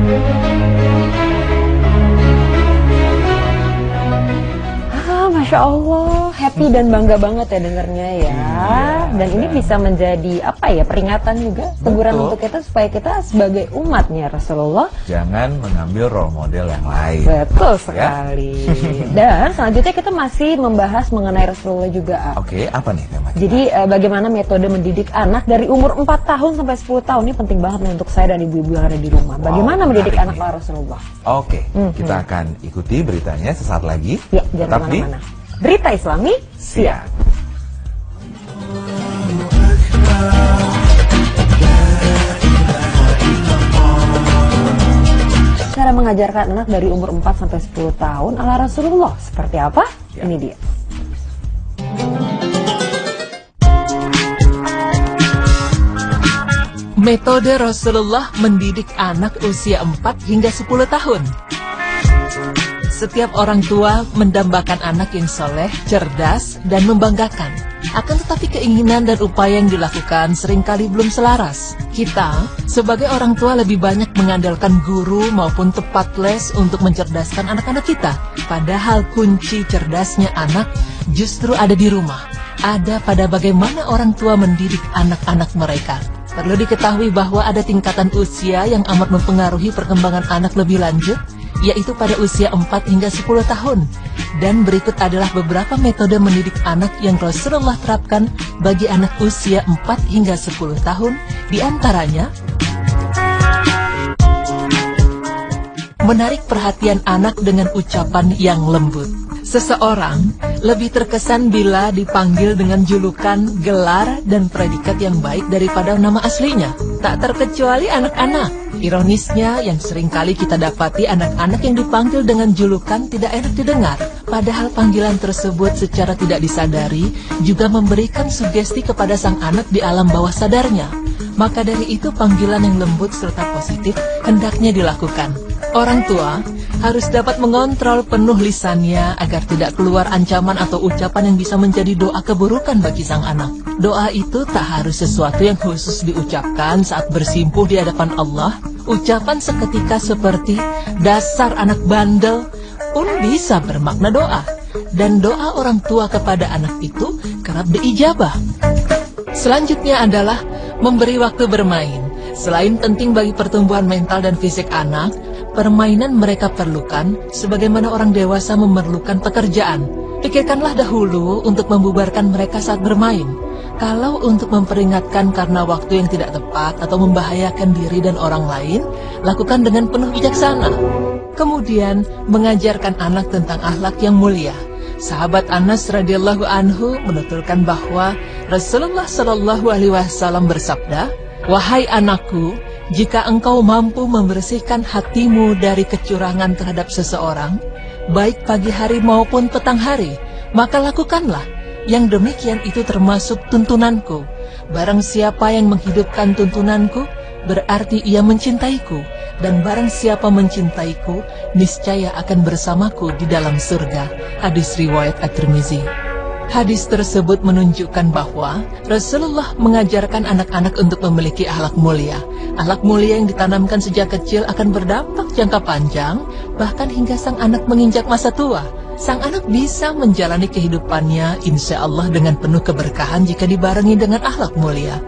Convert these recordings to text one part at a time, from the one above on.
Masya Allah, happy dan bangga banget ya dengernya ya. Dan ini bisa menjadi apa ya, peringatan juga, teguran untuk kita supaya kita sebagai umatnya Rasulullah jangan mengambil role model yang lain. Betul sekali. Dan selanjutnya kita masih membahas mengenai Rasulullah juga. Oke, apa nih temanya? Jadi bagaimana metode mendidik anak dari umur 4 tahun sampai 10 tahun. Ini penting banget nih untuk saya dan ibu-ibu yang ada di rumah. Bagaimana mendidik anak Rasulullah. Oke, kita akan ikuti beritanya sesaat lagi. Ya, jangan kemana-mana. Berita Islami siap. Cara mengajarkan anak dari umur 4 sampai 10 tahun ala Rasulullah seperti apa? Ya. Ini dia. Metode Rasulullah mendidik anak usia 4 hingga 10 tahun. Setiap orang tua mendambakan anak yang soleh, cerdas, dan membanggakan. Akan tetapi keinginan dan upaya yang dilakukan seringkali belum selaras. Kita, sebagai orang tua lebih banyak mengandalkan guru maupun tempat les untuk mencerdaskan anak-anak kita. Padahal kunci cerdasnya anak justru ada di rumah. Ada pada bagaimana orang tua mendidik anak-anak mereka. Perlu diketahui bahwa ada tingkatan usia yang amat mempengaruhi perkembangan anak lebih lanjut, yaitu pada usia 4 hingga 10 tahun. Dan berikut adalah beberapa metode mendidik anak yang Rasulullah terapkan bagi anak usia 4 hingga 10 tahun, di antaranya menarik perhatian anak dengan ucapan yang lembut. Seseorang lebih terkesan bila dipanggil dengan julukan, gelar, dan predikat yang baik daripada nama aslinya. Tak terkecuali anak-anak. Ironisnya, yang seringkali kita dapati anak-anak yang dipanggil dengan julukan tidak enak didengar. Padahal panggilan tersebut secara tidak disadari juga memberikan sugesti kepada sang anak di alam bawah sadarnya. Maka dari itu panggilan yang lembut serta positif hendaknya dilakukan. Orang tua harus dapat mengontrol penuh lisannya agar tidak keluar ancaman atau ucapan yang bisa menjadi doa keburukan bagi sang anak. Doa itu tak harus sesuatu yang khusus diucapkan saat bersimpuh di hadapan Allah. Ucapan seketika seperti dasar anak bandel pun bisa bermakna doa. Dan doa orang tua kepada anak itu kerap diijabah. Selanjutnya adalah memberi waktu bermain. Selain penting bagi pertumbuhan mental dan fisik anak, permainan mereka perlukan sebagaimana orang dewasa memerlukan pekerjaan. Pikirkanlah dahulu untuk membubarkan mereka saat bermain. Kalau untuk memperingatkan karena waktu yang tidak tepat atau membahayakan diri dan orang lain, lakukan dengan penuh bijaksana. Kemudian, mengajarkan anak tentang akhlak yang mulia. Sahabat Anas radhiyallahu anhu menuturkan bahwa Rasulullah shallallahu alaihi wasallam bersabda, "Wahai anakku, jika engkau mampu membersihkan hatimu dari kecurangan terhadap seseorang, baik pagi hari maupun petang hari, maka lakukanlah. Yang demikian itu termasuk tuntunanku. Barang siapa yang menghidupkan tuntunanku, berarti ia mencintaiku. Dan barang siapa mencintaiku, niscaya akan bersamaku di dalam surga." Hadis riwayat At-Tirmizi. Hadis tersebut menunjukkan bahwa Rasulullah mengajarkan anak-anak untuk memiliki akhlak mulia. Akhlak mulia yang ditanamkan sejak kecil akan berdampak jangka panjang, bahkan hingga sang anak menginjak masa tua. Sang anak bisa menjalani kehidupannya insya Allah dengan penuh keberkahan jika dibarengi dengan akhlak mulia.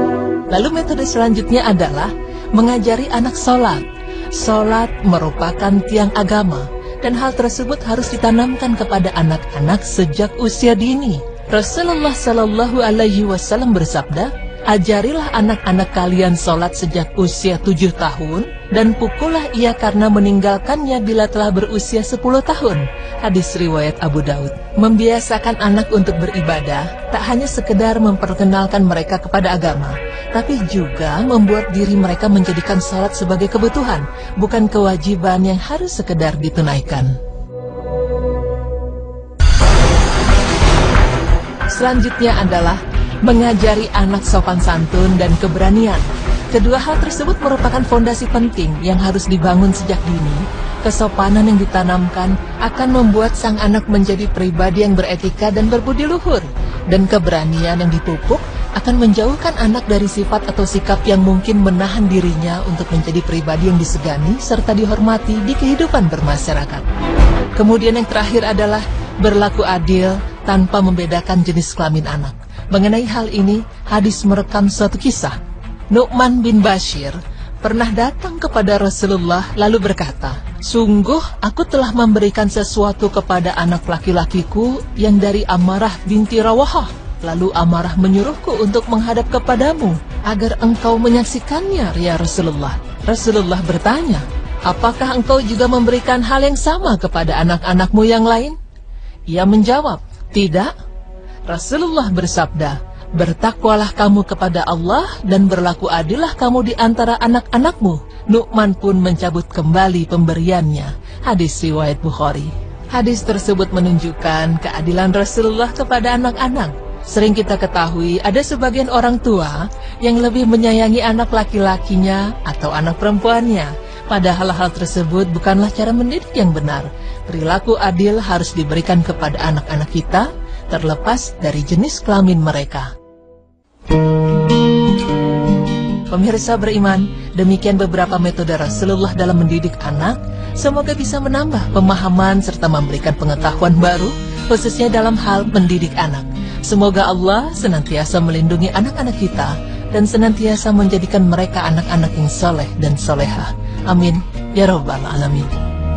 Lalu metode selanjutnya adalah mengajari anak sholat. Sholat merupakan tiang agama, dan hal tersebut harus ditanamkan kepada anak-anak sejak usia dini. Rasulullah Shallallahu Alaihi Wasallam bersabda, "Ajarilah anak-anak kalian sholat sejak usia 7 tahun, dan pukullah ia karena meninggalkannya bila telah berusia 10 tahun. Hadis riwayat Abu Daud. Membiasakan anak untuk beribadah tak hanya sekedar memperkenalkan mereka kepada agama, tapi juga membuat diri mereka menjadikan sholat sebagai kebutuhan, bukan kewajiban yang harus sekedar ditunaikan. Selanjutnya adalah mengajari anak sopan santun dan keberanian. Kedua hal tersebut merupakan fondasi penting yang harus dibangun sejak dini. Kesopanan yang ditanamkan akan membuat sang anak menjadi pribadi yang beretika dan berbudi luhur. Dan keberanian yang dipupuk akan menjauhkan anak dari sifat atau sikap yang mungkin menahan dirinya untuk menjadi pribadi yang disegani serta dihormati di kehidupan bermasyarakat. Kemudian yang terakhir adalah berlaku adil tanpa membedakan jenis kelamin anak. Mengenai hal ini, hadis merekam suatu kisah. Nu'man bin Bashir pernah datang kepada Rasulullah lalu berkata, "Sungguh aku telah memberikan sesuatu kepada anak laki-lakiku yang dari Ammarah binti Rawahah. Lalu Ammarah menyuruhku untuk menghadap kepadamu agar engkau menyaksikannya, ya Rasulullah." Rasulullah bertanya, "Apakah engkau juga memberikan hal yang sama kepada anak-anakmu yang lain?" Ia menjawab, "Tidak." Rasulullah bersabda, "Bertakwalah kamu kepada Allah dan berlaku adillah kamu di antara anak-anakmu." Nu'man pun mencabut kembali pemberiannya. Hadis riwayat Bukhari. Hadis tersebut menunjukkan keadilan Rasulullah kepada anak-anak. Sering kita ketahui ada sebagian orang tua yang lebih menyayangi anak laki-lakinya atau anak perempuannya. Padahal hal tersebut bukanlah cara mendidik yang benar. Perilaku adil harus diberikan kepada anak-anak kita, terlepas dari jenis kelamin mereka. Pemirsa beriman, demikian beberapa metode Rasulullah dalam mendidik anak. Semoga bisa menambah pemahaman serta memberikan pengetahuan baru, khususnya dalam hal mendidik anak. Semoga Allah senantiasa melindungi anak-anak kita dan senantiasa menjadikan mereka anak-anak yang soleh dan solehah. Amin. Ya Rabbal Alamin.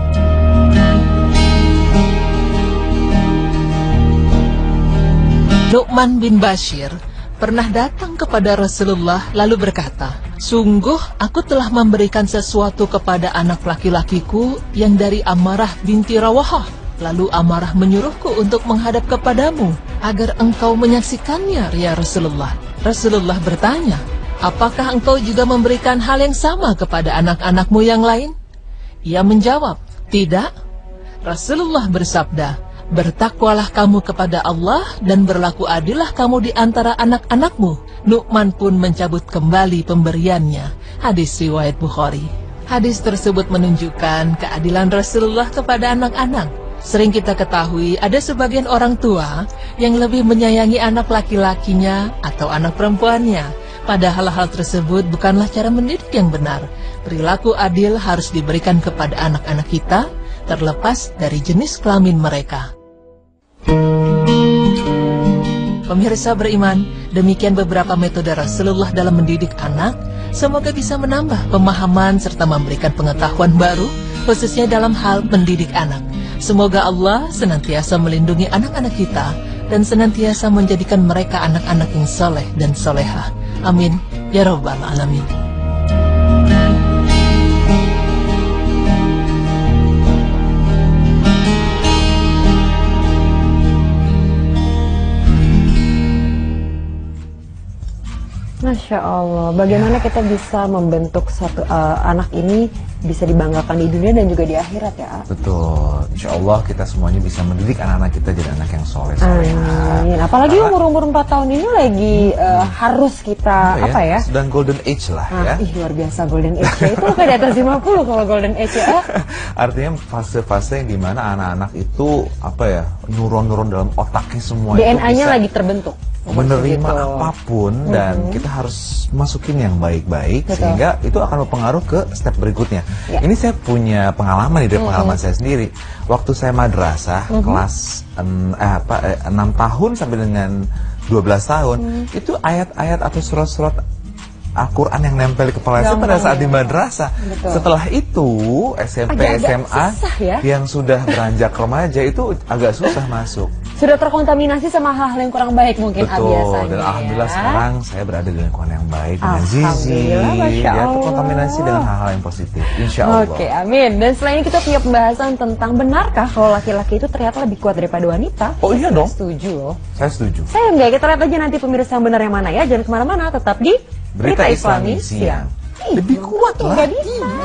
Nu'man bin Bashir pernah datang kepada Rasulullah lalu berkata, "Sungguh aku telah memberikan sesuatu kepada anak laki-lakiku yang dari Ammarah binti Rawahah. Lalu Ammarah menyuruhku untuk menghadap kepadamu agar engkau menyaksikannya, ya Rasulullah." Rasulullah bertanya, "Apakah engkau juga memberikan hal yang sama kepada anak-anakmu yang lain?" Ia menjawab, "Tidak." Rasulullah bersabda, "Bertakwalah kamu kepada Allah dan berlaku adillah kamu di antara anak-anakmu." Nu'man pun mencabut kembali pemberiannya. Hadis riwayat Bukhari. Hadis tersebut menunjukkan keadilan Rasulullah kepada anak-anak. Sering kita ketahui ada sebagian orang tua yang lebih menyayangi anak laki-lakinya atau anak perempuannya. Padahal hal tersebut bukanlah cara mendidik yang benar. Perilaku adil harus diberikan kepada anak-anak kita, terlepas dari jenis kelamin mereka. Pemirsa beriman, demikian beberapa metode Rasulullah dalam mendidik anak. Semoga bisa menambah pemahaman serta memberikan pengetahuan baru, khususnya dalam hal mendidik anak. Semoga Allah senantiasa melindungi anak-anak kita dan senantiasa menjadikan mereka anak-anak yang soleh dan solehah. Amin. Ya Rabbal Alamin. Masya Allah, bagaimana kita bisa membentuk satu anak ini bisa dibanggakan di dunia dan juga di akhirat ya. Betul, insya Allah kita semuanya bisa mendidik anak-anak kita jadi anak yang soleh. Amin. Apalagi umur-umur 4 tahun ini lagi harus kita apa ya? Sedang golden age lah ya. Luar biasa golden age ya. Itu kayak di atas 50 kalau golden age ya. Artinya fase-fase yang dimana anak-anak itu apa ya, neuron-neuron dalam otaknya semua DNA-nya lagi terbentuk. Menerima apapun dan kita harus masukin yang baik-baik sehingga itu akan berpengaruh ke step berikutnya. Ini saya punya pengalaman dari pengalaman saya sendiri. Waktu saya madrasah kelas 6 tahun sampai dengan 12 tahun itu ayat-ayat atau surat-surat Al-Quran yang nempel di kepala saya pada saat di madrasah. Setelah itu SMP, SMA yang sudah beranjak remaja itu agak susah masuk. Sudah terkontaminasi sama hal-hal yang kurang baik mungkin biasanya. Dan alhamdulillah sekarang saya berada di lingkungan yang baik dengan Zizi. Ya, terkontaminasi dengan hal-hal yang positif. Insya Allah. Oke, amin. Dan selain itu kita punya pembahasan tentang benarkah kalau laki-laki itu ternyata lebih kuat daripada wanita? Oh iya dong. Saya setuju loh. Saya setuju. Saya enggak, kita lihat aja nanti pemirsa yang benar yang mana ya. Jangan kemana-mana, tetap di Berita Islami Siang. Lebih kuat lah. Nggak bisa.